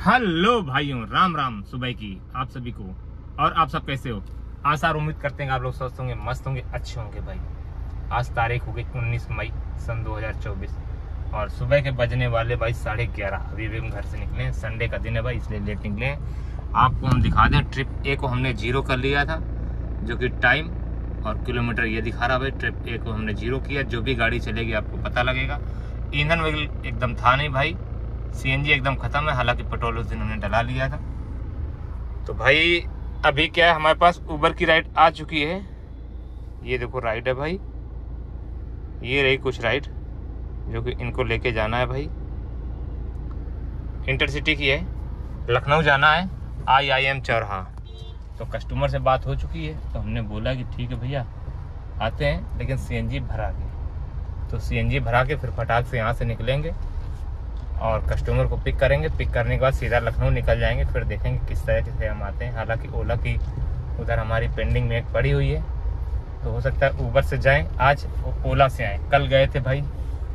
Hello भाइयों, राम राम सुबह की आप सभी को। और आप सब कैसे हो? आशा और उम्मीद करते हैं आप लोग स्वस्थ होंगे, मस्त होंगे, अच्छे होंगे भाई। आज तारीख हो गई 19 मई सन 2024 और सुबह के बजने वाले भाई 11:30। अभी भी हम घर से निकले हैं, संडे का दिन है भाई इसलिए लेट निकले हैं। आपको हम दिखा दें, ट्रिप ए को हमने 0 कर लिया था, जो कि टाइम और किलोमीटर ये दिखा रहा भाई। ट्रिप ए को हमने 0 किया। जो भी गाड़ी चलेगी आपको पता लगेगा। ईंधन वगैरह एकदम था नहीं भाई, सीएनजी एकदम खत्म है, हालांकि पेट्रोल उस दिन हमने डला लिया था। तो भाई अभी क्या है, हमारे पास उबर की राइड आ चुकी है। ये देखो राइड है भाई, ये रही कुछ राइड जो कि इनको लेके जाना है भाई। इंटरसिटी की है, लखनऊ जाना है, IIM चौराहा। तो कस्टमर से बात हो चुकी है, तो हमने बोला कि ठीक है भैया आते हैं, लेकिन सीएनजी भरा के। तो सीएनजी भरा के फिर फटाक से यहाँ से निकलेंगे और कस्टमर को पिक करेंगे। पिक करने के बाद सीधा लखनऊ निकल जाएंगे। फिर देखेंगे किस तरह से हम आते हैं। हालांकि ओला की उधर हमारी पेंडिंग में एक पड़ी हुई है, तो हो सकता है उबर से जाएं, आज ओला से आए। कल गए थे भाई,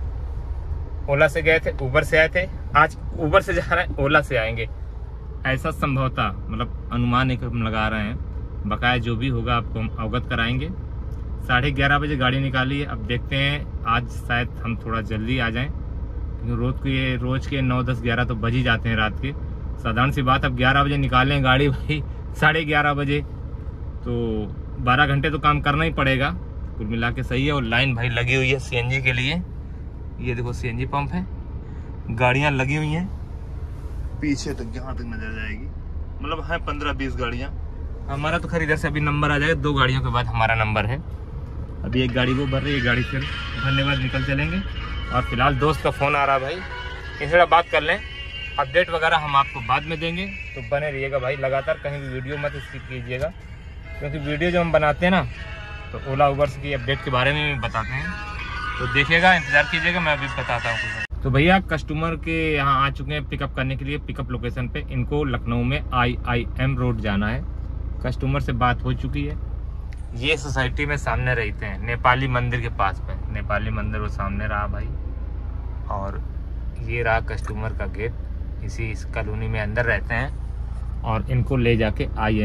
ओला से गए थे, उबर से आए थे, आज उबर से जा रहे हैं, ओला से आएंगे। ऐसा संभवतः, मतलब अनुमान एक हम लगा रहे हैं। बकाया जो भी होगा आपको हम अवगत कराएंगे। 11:30 बजे गाड़ी निकाली है। अब देखते हैं आज शायद हम थोड़ा जल्दी आ जाएं, क्योंकि रोज के 9, 10, 11 तो बज ही जाते हैं रात के। साधारण सी बात, अब 11 बजे निकालें गाड़ी भाई 11:30 बजे, तो 12 घंटे तो काम करना ही पड़ेगा। कुल मिला के सही है। और लाइन भाई लगी हुई है सीएनजी के लिए। ये देखो सीएनजी पंप है, गाड़ियां लगी हुई हैं पीछे तक, यहाँ तक नजर जाएगी। मतलब है 15-20 गाड़ियां। हमारा तो खैर इधर से अभी नंबर आ जाएगा, 2 गाड़ियों के बाद हमारा नंबर है। अभी एक गाड़ी वो भर रही है, गाड़ी फिर भरने के बाद निकल चलेंगे। और फिलहाल दोस्त का फ़ोन आ रहा भाई, इनसे बात कर लें। अपडेट वगैरह हम आपको बाद में देंगे, तो बने रहिएगा भाई लगातार। कहीं भी वीडियो मत स्किप कीजिएगा, क्योंकि वीडियो जो हम बनाते हैं ना, तो ओला उबर की अपडेट के बारे में बताते हैं। तो देखिएगा, इंतज़ार कीजिएगा, मैं अभी बताता हूँ। तो भैया कस्टमर के यहाँ आ चुके हैं पिकअप करने के लिए। पिकअप लोकेशन पे इनको लखनऊ में IIM रोड जाना है। कस्टमर से बात हो चुकी है। ये सोसाइटी में सामने रहते हैं, नेपाली मंदिर के पास पे। नेपाली मंदिर वो सामने रहा भाई, और ये रहा कस्टमर का गेट। इस कॉलोनी में अंदर रहते हैं और इनको ले जाके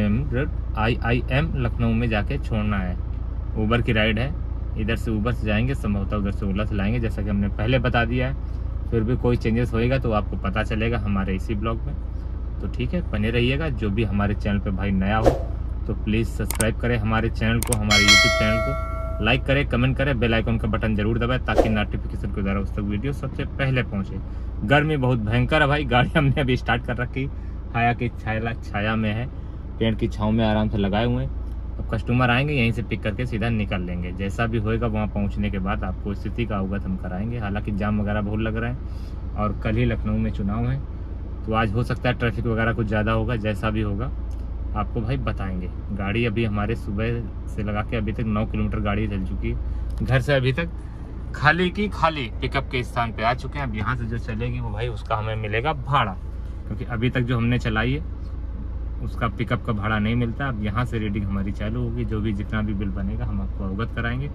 IIM लखनऊ में जाके छोड़ना है। उबर की राइड है, इधर से उबर से जाएंगे, संभवतः उधर से ओला से लाएंगे, जैसा कि हमने पहले बता दिया है। फिर भी कोई चेंजेस होएगा तो आपको पता चलेगा हमारे इसी ब्लॉग में। तो ठीक है, बने रहिएगा। जो भी हमारे चैनल पे भाई नया हो तो प्लीज़ सब्सक्राइब करें हमारे चैनल को, हमारे यूट्यूब चैनल को। लाइक करें, कमेंट करें, बेल आइकन का बटन जरूर दबाएं, ताकि नोटिफिकेशन के द्वारा उस तक वीडियो सबसे पहले पहुंचे। गर्मी बहुत भयंकर है भाई। गाड़ी हमने अभी स्टार्ट कर रखी, हाया की छाया में है, पेड़ की छाँव में आराम से लगाए हुए हैं। अब कस्टमर आएंगे, यहीं से पिक करके सीधा निकल लेंगे। जैसा भी होएगा वहाँ पहुँचने के बाद आपको स्थिति का अवगत हम कराएंगे। हालाँकि जाम वगैरह बहुत लग रहा है और कल ही लखनऊ में चुनाव है, तो आज हो सकता है ट्रैफिक वगैरह कुछ ज़्यादा होगा। जैसा भी होगा आपको भाई बताएंगे। गाड़ी अभी हमारे सुबह से लगा के अभी तक 9 किलोमीटर गाड़ी चल चुकी है। घर से अभी तक खाली की खाली पिकअप के स्थान पे आ चुके हैं। अब यहाँ से जो चलेगी वो भाई उसका हमें मिलेगा भाड़ा, क्योंकि अभी तक जो हमने चलाई है उसका पिकअप का भाड़ा नहीं मिलता। अब यहाँ से रीडिंग हमारी चालू होगी, जो भी जितना भी बिल बनेगा हम आपको अवगत कराएंगे।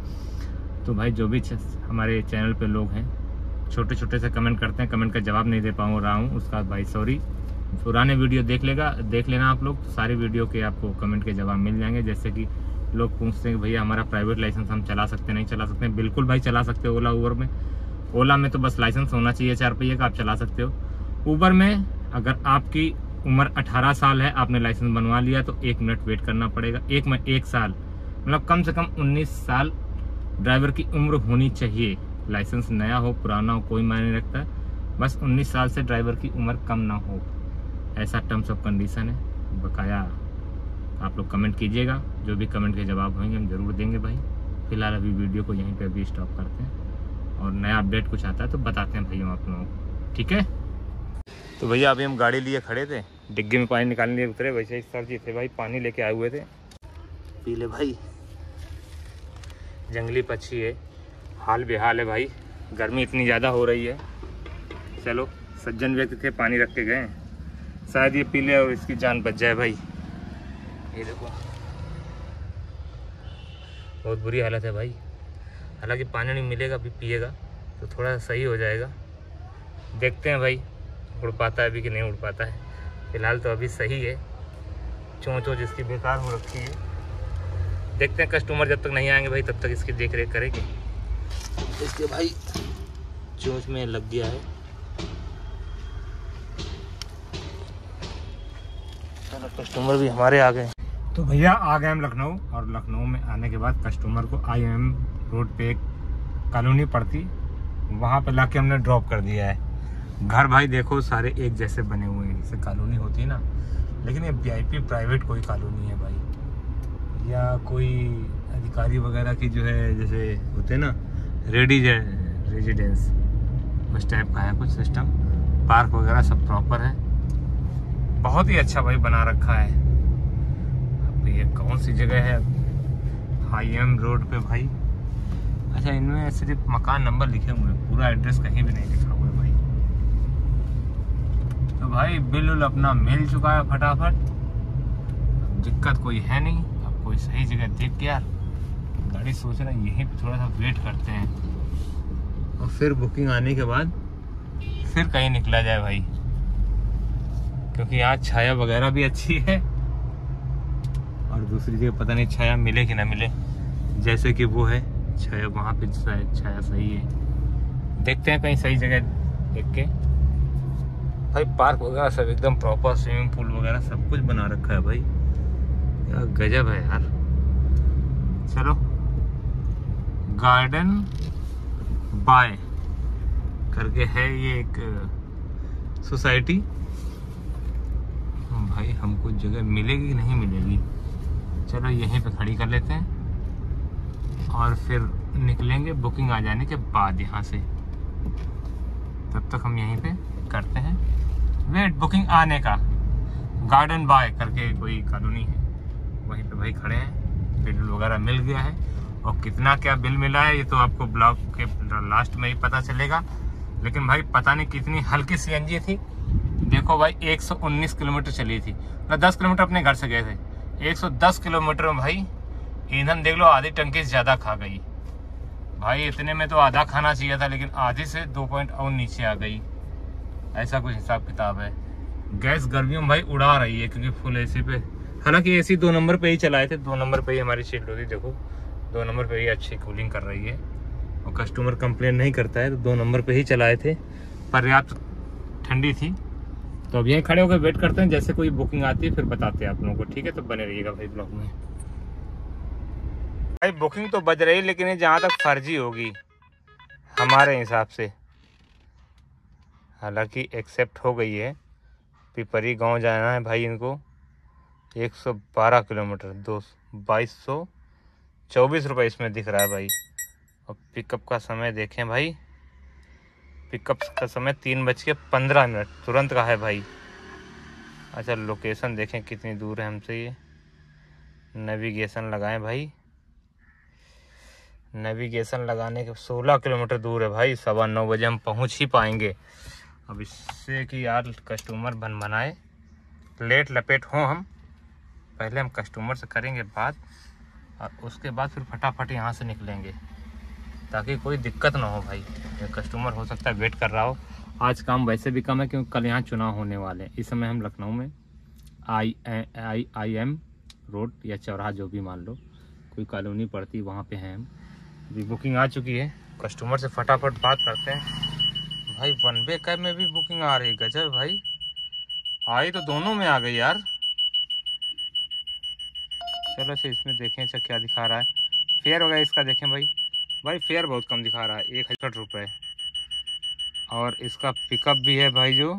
तो भाई जो भी हमारे चैनल पे लोग हैं छोटे छोटे से कमेंट करते हैं, कमेंट का जवाब नहीं दे रहा हूँ, उसका भाई सॉरी। पुराने वीडियो देख लेना आप लोग, तो सारे वीडियो के आपको कमेंट के जवाब मिल जाएंगे। जैसे कि लोग पूछते हैं कि भैया हमारा प्राइवेट लाइसेंस हम चला सकते नहीं चला सकते। बिल्कुल भाई चला सकते हो ओला उबर में। ओला में तो बस लाइसेंस होना चाहिए 4 पहिए का, आप चला सकते हो। उबर में अगर आपकी उम्र 18 साल है, आपने लाइसेंस बनवा लिया, तो 1 मिनट वेट करना पड़ेगा। 1 साल मतलब कम से कम 19 साल ड्राइवर की उम्र होनी चाहिए। लाइसेंस नया हो पुराना हो कोई मायने नहीं रखता, बस 19 साल से ड्राइवर की उम्र कम ना हो, ऐसा टर्म्स ऑफ कंडीशन है। बकाया आप लोग कमेंट कीजिएगा, जो भी कमेंट के जवाब होंगे हम जरूर देंगे भाई। फिलहाल अभी वीडियो को यहीं पे अभी स्टॉप करते हैं, और नया अपडेट कुछ आता है तो बताते हैं भैया आप लोगों को, ठीक है। तो भैया अभी हम गाड़ी लिए खड़े थे, डिग्गी में पानी निकालने लिए उतरे। वैसे ही सर जी थे भाई, पानी लेके आए हुए थे, पी ले भाई। जंगली पक्षी है, हाल बेहाल है भाई, गर्मी इतनी ज़्यादा हो रही है। चलो सज्जन व्यक्ति थे, पानी रख के गए, शायद ये पी ले और इसकी जान बच जाए भाई। ये देखो बहुत बुरी हालत है भाई। हालांकि पानी नहीं मिलेगा, अभी पिएगा तो थोड़ा सही हो जाएगा। देखते हैं भाई उड़ पाता है अभी कि नहीं उड़ पाता है। फिलहाल तो अभी सही है, चोंच वोच इसकी बेकार हो रखी है। देखते हैं कस्टमर जब तक नहीं आएंगे भाई तब तक इसकी देख रेख करेंगे। इसके भाई चोंच में लग गया है। कस्टमर भी हमारे आ गए। तो भैया आ गए हम लखनऊ, और लखनऊ में आने के बाद कस्टमर को IIM रोड पे एक कॉलोनी पड़ती, वहाँ पे लाके हमने ड्रॉप कर दिया है। घर भाई देखो सारे एक जैसे बने हुए हैं, जैसे कॉलोनी होती है ना, लेकिन ये VIP प्राइवेट कोई कॉलोनी है भाई, या कोई अधिकारी वगैरह की जो है जैसे होते हैं ना रेजिडेंस, उस टाइप का है कुछ सिस्टम। पार्क वगैरह सब प्रॉपर है, बहुत ही अच्छा भाई बना रखा है। अब ये कौन सी जगह है IIM रोड पे भाई? अच्छा, इनमें सिर्फ मकान नंबर लिखे हुए हैं, पूरा एड्रेस कहीं भी नहीं लिखा हुआ है भाई। तो भाई बिल उल अपना मिल चुका है फटाफट, दिक्कत कोई है नहीं। अब कोई सही जगह देख के यार गाड़ी सोच रहा है यहीं पे थोड़ा सा वेट करते हैं, और फिर बुकिंग आने के बाद फिर कहीं निकला जाए भाई, क्योंकि यहाँ छाया वगैरह भी अच्छी है, और दूसरी जगह पता नहीं छाया मिले कि ना मिले। जैसे कि वो है छाया, वहाँ पे छाया सही है। देखते हैं कहीं सही जगह देख के। भाई पार्क वगैरह सब एकदम प्रॉपर, स्विमिंग पूल वगैरह सब कुछ बना रखा है भाई, क्या गजब है यार। चलो, गार्डन बाय करके है ये एक सोसाइटी। भाई हमको जगह मिलेगी कि नहीं मिलेगी? चलो यहीं पे खड़ी कर लेते हैं और फिर निकलेंगे बुकिंग आ जाने के बाद यहाँ से। तब तक हम यहीं पे करते हैं वेट बुकिंग आने का। गार्डन बाय करके कोई कॉलोनी है, वहीं पे भाई खड़े हैं। बिल वगैरह मिल गया है, और कितना क्या बिल मिला है ये तो आपको ब्लॉग के लास्ट में ही पता चलेगा। लेकिन भाई पता नहीं कितनी हल्की CNG थी। देखो भाई 119 किलोमीटर चली थी, मतलब 10 किलोमीटर अपने घर से गए थे। 110 किलोमीटर में भाई ईंधन देख लो आधी टंकी से ज़्यादा खा गई भाई। इतने में तो आधा खाना चाहिए था, लेकिन आधी से 2 पॉइंट और नीचे आ गई। ऐसा कुछ हिसाब किताब है। गैस गर्मियों में भाई उड़ा रही है, क्योंकि फुल AC पे, हालांकि AC 2 नंबर पे ही चलाए थे। 2 नंबर पे ही हमारी शील्ड होती, देखो 2 नंबर पे ही अच्छी कूलिंग कर रही है, और कस्टमर कंप्लेन नहीं करता है, तो 2 नंबर पे ही चलाए थे। पर्याप्त ठंडी थी। तो अब यहीं खड़े होकर वेट करते हैं, जैसे कोई बुकिंग आती है फिर बताते हैं आप लोगों को। ठीक है, तो बने रहिएगा भाई ब्लॉग में। भाई बुकिंग तो बज रही, लेकिन ये जहाँ तक फर्जी होगी हमारे हिसाब से, हालांकि एक्सेप्ट हो गई है। पिपरी गांव जाना है भाई इनको, 112 किलोमीटर, 2224 रुपये इसमें दिख रहा है भाई। और पिकअप का समय देखें भाई, पिकअप का समय 3:15, तुरंत का है भाई। अच्छा, लोकेशन देखें कितनी दूर है हमसे ये। नेविगेशन लगाएं भाई, नेविगेशन लगाने के 16 किलोमीटर दूर है भाई। 9:15 बजे हम पहुंच ही पाएंगे। अब इससे कि यार कस्टमर बनाए लेट लपेट हों हम, पहले हम कस्टमर से करेंगे बात, और उसके बाद फिर फटाफट यहाँ से निकलेंगे, ताकि कोई दिक्कत ना हो भाई। कस्टमर हो सकता है वेट कर रहा हो। आज काम वैसे भी कम है, क्योंकि कल यहाँ चुनाव होने वाले हैं। इस समय हम लखनऊ में IIM रोड या चौराहा जो भी मान लो, कोई कॉलोनी पड़ती, वहाँ पे हैं हम। अभी बुकिंग आ चुकी है, कस्टमर से फटाफट बात करते हैं। भाई 1 वे कैब में भी बुकिंग आ रही है, गजब भाई। आई तो दोनों में आ गई यार। चलो अच्छा इसमें देखें, अच्छा क्या दिखा रहा है फेयर वगैरह इसका देखें भाई। भाई फेयर बहुत कम दिखा रहा है, 61 रुपये। और इसका पिकअप भी है भाई जो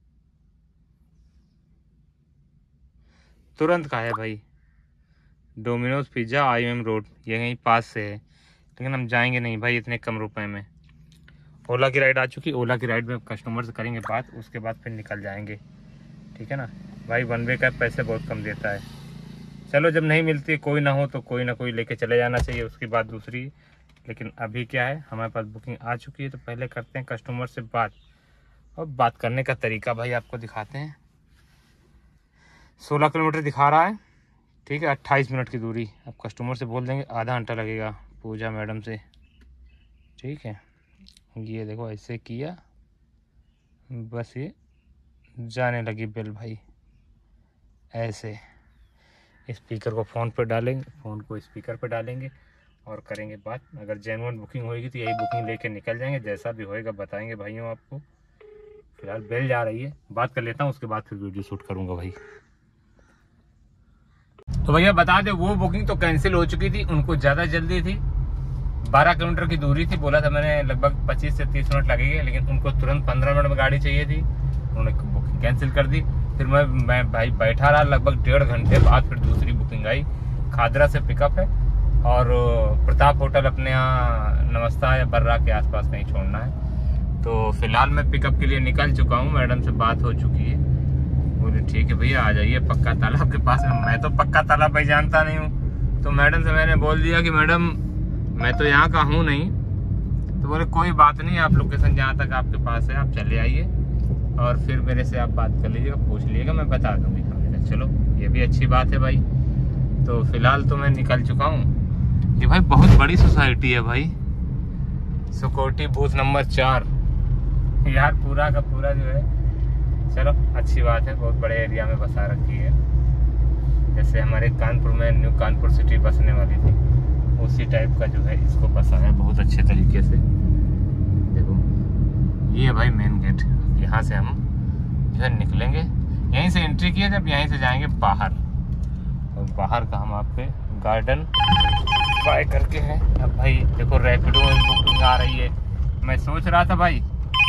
तुरंत का है भाई। डोमिनोज पिज़्ज़ा IIM रोड, ये यहीं पास से है, लेकिन हम जाएंगे नहीं भाई इतने कम रुपए में। ओला की राइड आ चुकी, ओला की राइड में कस्टमर से करेंगे बात, उसके बाद फिर निकल जाएंगे। ठीक है ना भाई, 1 वे का पैसे बहुत कम देता है। चलो जब नहीं मिलती, कोई ना हो तो कोई ना कोई लेके चले जाना चाहिए, उसकी बात दूसरी। लेकिन अभी क्या है, हमारे पास बुकिंग आ चुकी है, तो पहले करते हैं कस्टमर से बात। और बात करने का तरीका भाई आपको दिखाते हैं। 16 किलोमीटर दिखा रहा है, ठीक है, 28 मिनट की दूरी। अब कस्टमर से बोल देंगे आधा घंटा लगेगा, पूजा मैडम से। ठीक है, ये देखो ऐसे किया, बस ये जाने लगी बेल भाई। ऐसे स्पीकर को फ़ोन पर डालेंगे, फ़ोन को स्पीकर पर डालेंगे और करेंगे बात। अगर जेन्युइन बुकिंग होएगी तो यही बुकिंग लेके निकल जाएंगे, जैसा भी होएगा बताएंगे भाइयों आपको। फिलहाल बेल जा रही है, बात कर लेता हूँ, उसके बाद फिर वीडियो शूट करूँगा भाई। तो भैया बता दे, वो बुकिंग तो कैंसिल हो चुकी थी, उनको ज़्यादा जल्दी थी, 12 किलोमीटर की दूरी थी, बोला था मैंने लगभग 25 से 30 मिनट लगेंगे, लेकिन उनको तुरंत 15 मिनट में गाड़ी चाहिए थी, उन्होंने बुकिंग कैंसिल कर दी। फिर मैं भाई बैठा रहा, लगभग 1.5 घंटे बाद फिर दूसरी बुकिंग आई। खादरा से पिकअप है और प्रताप होटल अपने यहाँ नमस्ता या बर्रा के आसपास कहीं छोड़ना है। तो फिलहाल मैं पिकअप के लिए निकल चुका हूँ, मैडम से बात हो चुकी है, बोले ठीक है भैया आ जाइए पक्का तालाब के पास में। मैं तो पक्का तालाब भाई जानता नहीं हूँ, तो मैडम से मैंने बोल दिया कि मैडम मैं तो यहाँ का हूँ नहीं। तो बोले कोई बात नहीं, आप लोकेशन जहाँ तक आपके पास है आप चले आइए और फिर मेरे से आप बात कर लीजिएगा, पूछ लीजिएगा, मैं बता दूँगी कहाँ तक। चलो ये भी अच्छी बात है भाई। तो फिलहाल तो मैं निकल चुका हूँ। ये भाई बहुत बड़ी सोसाइटी है भाई, सिक्योरिटी बूथ नंबर 4 यार, पूरा का पूरा जो है। चलो अच्छी बात है, बहुत बड़े एरिया में बसा रखी है। जैसे हमारे कानपुर में न्यू कानपुर सिटी बसने वाली थी, उसी टाइप का जो है इसको बसा है बहुत अच्छे तरीके से। देखो ये है भाई मेन गेट, यहाँ से हम जो है निकलेंगे, यहीं से एंट्री किया, जब यहीं से जाएंगे बाहर, और बाहर का हम आपके गार्डन बाय करके हैं। अब भाई देखो रैपिडो बुकिंग आ रही है, मैं सोच रहा था भाई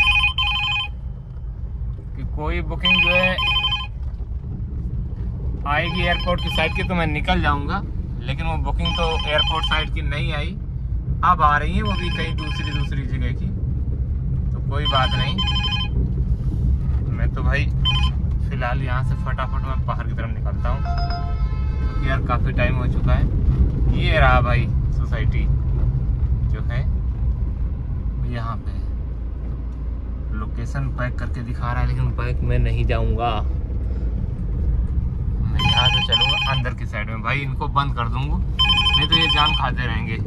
कि कोई बुकिंग जो है आएगी एयरपोर्ट की साइड की तो मैं निकल जाऊंगा, लेकिन वो बुकिंग तो एयरपोर्ट साइड की नहीं आई, अब आ रही है वो भी कहीं दूसरी जगह की। तो कोई बात नहीं, मैं तो भाई फिलहाल यहाँ से फटाफट मैं बाहर की तरफ निकलता हूँ, क्योंकि यार काफ़ी टाइम हो चुका है। ये रहा भाई सोसाइटी जो है यहाँ पे, लोकेशन पैक करके दिखा रहा है, लेकिन पैक में नहीं जाऊँगा, मैं यहाँ से चलूँगा अंदर की साइड में। भाई इनको बंद कर दूँगा, नहीं तो ये जान खाते रहेंगे।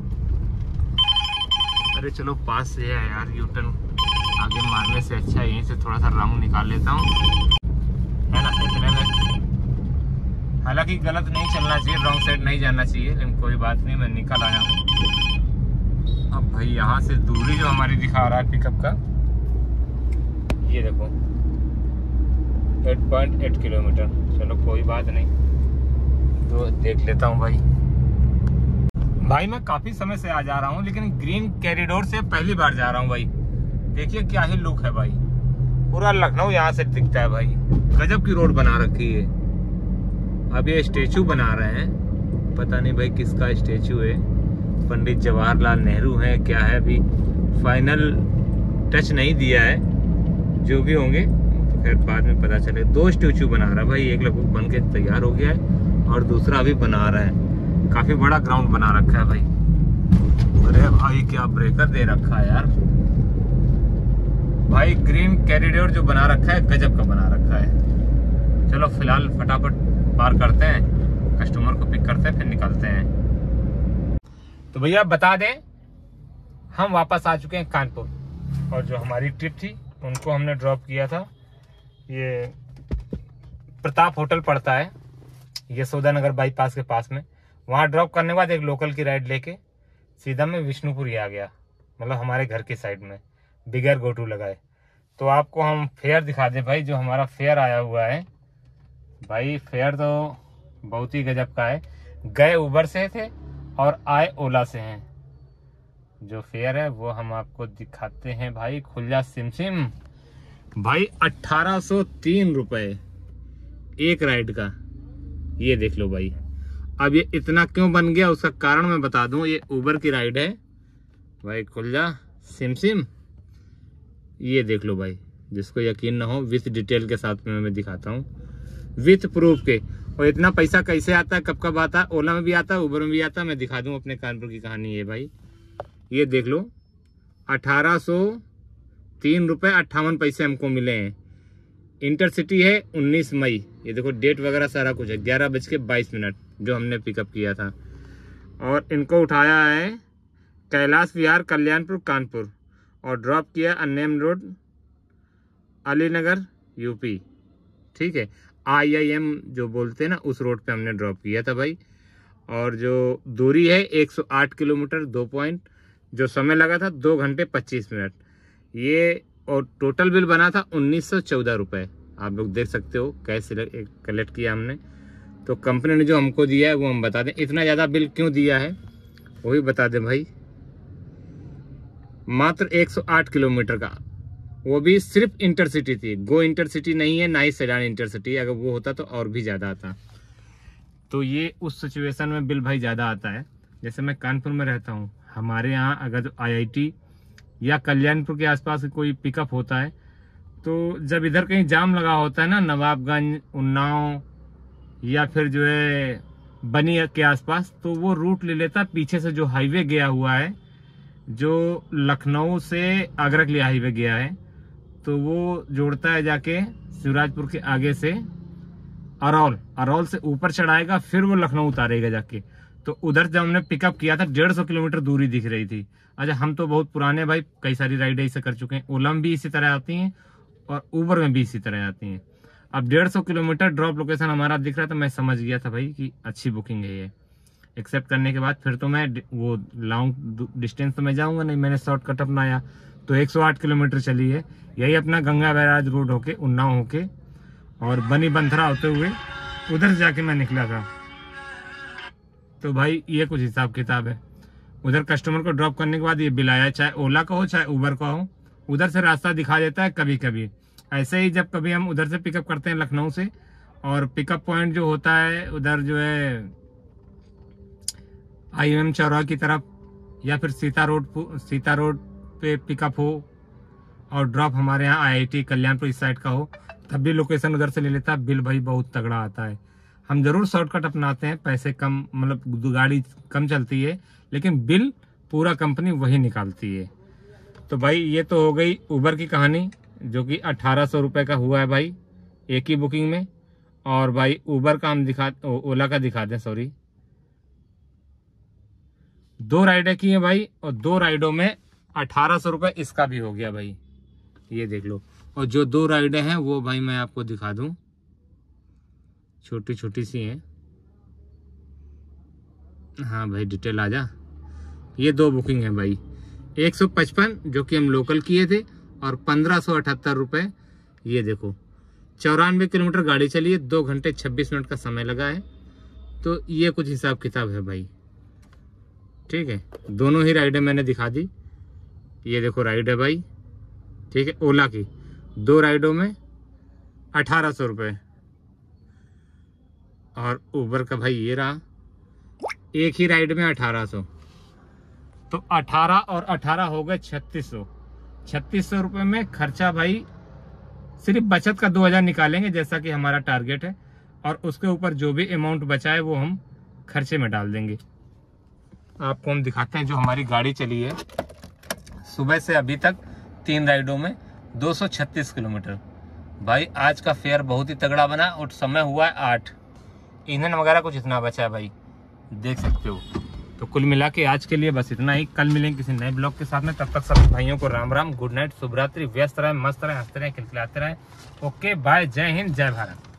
अरे चलो पास से है यार, यू टर्न आगे मारने से अच्छा यहीं से थोड़ा सा राउंड निकाल लेता हूँ, है ना। इतने में हालांकि गलत नहीं चलना चाहिए, रॉन्ग साइड नहीं जाना चाहिए, लेकिन कोई बात नहीं, मैं निकल आया हूँ। अब भाई यहाँ से दूरी जो हमारी दिखा रहा है पिकअप का, ये देखो 8.8 किलोमीटर। चलो कोई बात नहीं, तो देख लेता हूँ भाई मैं काफी समय से आ जा रहा हूँ, लेकिन ग्रीन कॉरिडोर से पहली बार जा रहा हूँ भाई। देखिए क्या ही लुक है भाई, पूरा लखनऊ यहाँ से दिखता है भाई, गजब की रोड बना रखी है। अब ये स्टेचू बना रहे हैं, पता नहीं भाई किसका स्टेचू है, पंडित जवाहरलाल नेहरू है क्या है, अभी फाइनल टच नहीं दिया है, जो भी होंगे तो खैर बाद में पता चले। 2 स्टेचू बना रहा है भाई, एक लगभग बन के तैयार हो गया है और दूसरा अभी बना रहा है। काफी बड़ा ग्राउंड बना रखा है भाई। अरे भाई क्या ब्रेकर दे रखा है यार भाई, ग्रीन कॉरिडोर जो बना रखा है गजब का बना रखा है। चलो फिलहाल फटाफट पार करते हैं, कस्टमर को पिक करते हैं, फिर निकलते हैं। तो भैया बता दें, हम वापस आ चुके हैं कानपुर, और जो हमारी ट्रिप थी उनको हमने ड्रॉप किया था, ये प्रताप होटल पड़ता है यशोदा नगर बाईपास के पास में। वहाँ ड्रॉप करने के बाद एक लोकल की राइड लेके सीधा मैं विष्णुपुर ही आ गया, मतलब हमारे घर की साइड में, बिगर गोटू लगाए। तो आपको हम फेयर दिखा दें भाई, जो हमारा फेयर आया हुआ है भाई, फेयर तो बहुत ही गजब का है। गए उबर से थे और आए ओला से हैं। जो फेयर है वो हम आपको दिखाते हैं भाई, खुल्ला सिमसिम भाई 1803 रुपए एक राइड का, ये देख लो भाई। अब ये इतना क्यों बन गया उसका कारण मैं बता दूं, ये उबर की राइड है भाई, खुल्ला सिमसिम, ये देख लो भाई, जिसको यकीन ना हो विथ डिटेल के साथ में मैं दिखाता हूँ, विथ प्रूफ के। और इतना पैसा कैसे आता है, कब कब आता है, ओला में भी आता है, उबर में भी आता है, मैं दिखा दूं अपने कानपुर की कहानी है भाई। ये देख लो 1803 रुपये 58 पैसे हमको मिले हैं। इंटरसिटी है 19 मई, ये देखो डेट वगैरह सारा कुछ है, 11:22 जो हमने पिकअप किया था। और इनको उठाया है कैलाश विहार कल्याणपुर कानपुर, और ड्रॉप किया अननेम रोड अलीनगर यूपी। ठीक है, IIM जो बोलते हैं ना, उस रोड पे हमने ड्रॉप किया था भाई। और जो दूरी है 108 किलोमीटर 2 पॉइंट, जो समय लगा था 2 घंटे 25 मिनट ये, और टोटल बिल बना था 1914 रुपये। आप लोग देख सकते हो कैसे कलेक्ट किया हमने। तो कंपनी ने जो हमको दिया है वो हम बता दें, इतना ज़्यादा बिल क्यों दिया है वो भी बता दें भाई। मात्र 108 किलोमीटर का, वो भी सिर्फ इंटरसिटी थी, गो इंटरसिटी नहीं है, ना ही सेडान इंटरसिटी। अगर वो होता तो और भी ज़्यादा आता। तो ये उस सिचुएशन में बिल भाई ज़्यादा आता है। जैसे मैं कानपुर में रहता हूँ, हमारे यहाँ अगर जो IIT या कल्याणपुर के आसपास कोई पिकअप होता है, तो जब इधर कहीं जाम लगा होता है ना, नवाबगंज, उन्नाव या फिर जो है बनी के आसपास, तो वो रूट ले लेता पीछे से जो हाईवे गया हुआ है, जो लखनऊ से आगरा के लिए हाईवे गया है, तो वो जोड़ता है जाके शिवराजपुर के आगे से अरौल से ऊपर चढ़ाएगा, फिर वो लखनऊ उतारेगा जाके। तो उधर जब हमने पिकअप किया था 150 किलोमीटर दूरी दिख रही थी। अच्छा, हम तो बहुत पुराने भाई, कई सारी राइड ऐसे कर चुके हैं। ओला में भी इसी तरह आती हैं और ऊबर में भी इसी तरह आती हैं। अब 150 किलोमीटर ड्रॉप लोकेशन हमारा दिख रहा था, मैं समझ गया था भाई कि अच्छी बुकिंग है ये। एक्सेप्ट करने के बाद फिर तो मैं वो लॉन्ग डिस्टेंस तो मैं जाऊंगा नहीं, मैंने शॉर्टकट अपनाया। तो 108 किलोमीटर चली है, यही अपना गंगा बैराज रोड होके, उन्नाव होके और बनी बंथरा होते हुए उधर जाके मैं निकला था। तो भाई ये कुछ हिसाब किताब है। उधर कस्टमर को ड्रॉप करने के बाद ये बिल आया, चाहे ओला का हो चाहे उबर का हो, उधर से रास्ता दिखा देता है कभी कभी। ऐसे ही जब कभी हम उधर से पिकअप करते हैं लखनऊ से, और पिकअप पॉइंट जो होता है उधर जो है IIM चौराहा की तरफ, या फिर सीता रोड पे पिकअप हो और ड्रॉप हमारे यहाँ IIT कल्याणपुर इस साइड का हो, तब भी लोकेशन उधर से ले लेता है। बिल भाई बहुत तगड़ा आता है। हम जरूर शॉर्टकट अपनाते हैं, पैसे कम, मतलब गाड़ी कम चलती है, लेकिन बिल पूरा कंपनी वही निकालती है। तो भाई ये तो हो गई उबर की कहानी, जो कि 1800 रुपये का हुआ है भाई एक ही बुकिंग में। और भाई उबर का हम ओला का दिखा दें, सॉरी, 2 राइडें की है भाई, और 2 राइडों में 1800 रुपये इसका भी हो गया भाई, ये देख लो। और जो 2 राइडें हैं वो भाई मैं आपको दिखा दूं, छोटी छोटी सी हैं। हाँ भाई डिटेल आ जा। ये 2 बुकिंग है भाई, 155 जो कि हम लोकल किए थे, और 1578 रुपये ये देखो। 94 किलोमीटर गाड़ी चली है, 2 घंटे 26 मिनट का समय लगा है। तो ये कुछ हिसाब किताब है भाई, ठीक है। दोनों ही राइडें मैंने दिखा दी, ये देखो राइड है भाई, ठीक है। ओला की 2 राइडों में 1800 रुपये, और उबर का भाई ये रहा, एक ही राइड में 1800। तो 18 और 18 हो गए 3600। 3600 रुपये में खर्चा भाई, सिर्फ बचत का 2000 निकालेंगे जैसा कि हमारा टारगेट है, और उसके ऊपर जो भी अमाउंट बचा है वो हम खर्चे में डाल देंगे। आपको हम दिखाते हैं जो हमारी गाड़ी चली है सुबह से अभी तक 3 राइडों में 236 किलोमीटर। भाई आज का फेयर बहुत ही तगड़ा बना, और समय हुआ है 8। ईंधन वगैरह कुछ इतना बचा है भाई, देख सकते हो। तो कुल मिला के आज के लिए बस इतना ही। कल मिलेंगे किसी नए ब्लॉग के साथ में, तब तक सभी भाइयों को राम राम, गुड नाइट, शुभ रात्रि, व्यस्त रहे, मस्त रहे, हंसते रहे, खिलखिलाते रहे। ओके बाय, जय हिंद, जय भारत।